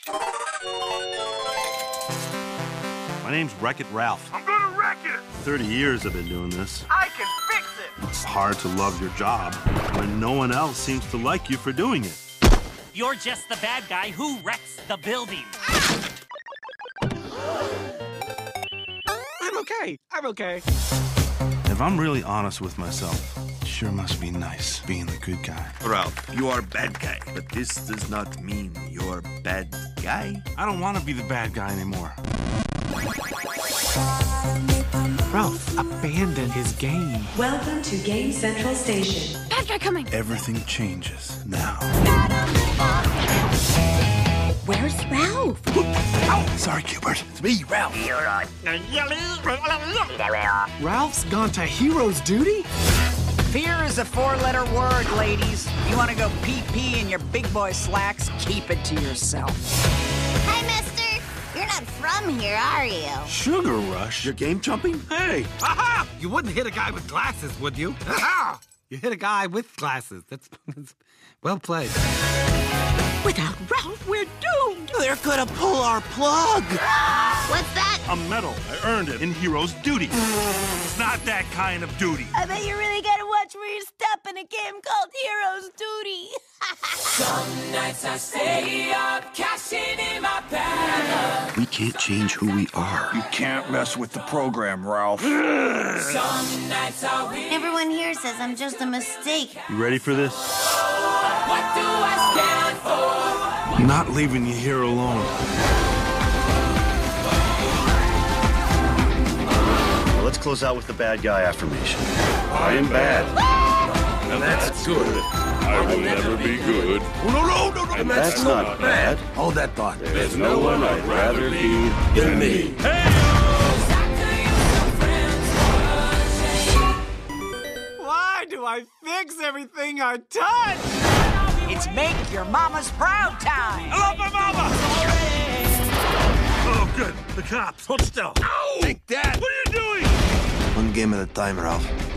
My name's Wreck-It Ralph. I'm gonna wreck it! 30 years I've been doing this. I can fix it! It's hard to love your job when no one else seems to like you for doing it. You're just the bad guy who wrecks the building. I'm okay. If I'm really honest with myself, it sure must be nice being the good guy. Ralph, you are bad guy, but this does not mean you're bad guy. I don't want to be the bad guy anymore. Ralph abandoned his game. Welcome to Game Central Station. Bad guy coming. Everything changes now. Where's Ralph? Sorry, Cubert. It's me, Ralph. Ralph's gone to hero's duty? Fear is a four-letter word, ladies. You want to go pee-pee in your big boy slacks? Keep it to yourself. Hi, mister. You're not from here, are you? Sugar Rush? You're game jumping? Hey! Aha! You wouldn't hit a guy with glasses, would you? Aha! You hit a guy with glasses. That's well played. Without Ralph, we're doomed. They're gonna pull our plug. What's that? A medal. I earned it in Hero's Duty. It's not that kind of duty. I bet you really gotta watch where you step in a game called Hero's Duty. Some nights I stay up, cashing in my bag. We can't change who we are. You can't mess with the program, Ralph. Some nights I win. Everyone here says I'm just a mistake. You ready for this? What do I stand for? I'm not leaving you here alone. Well, let's close out with the bad guy affirmation. I am bad. And that's good. I will never be good. No. And that's not bad. Hold that thought. There's no one I'd rather be than me. Why do I fix everything I touch? It's make your mama's proud time. I love my mama! Oh, good. The cops. Hold still. Take that! What are you doing? One game at a time, Ralph.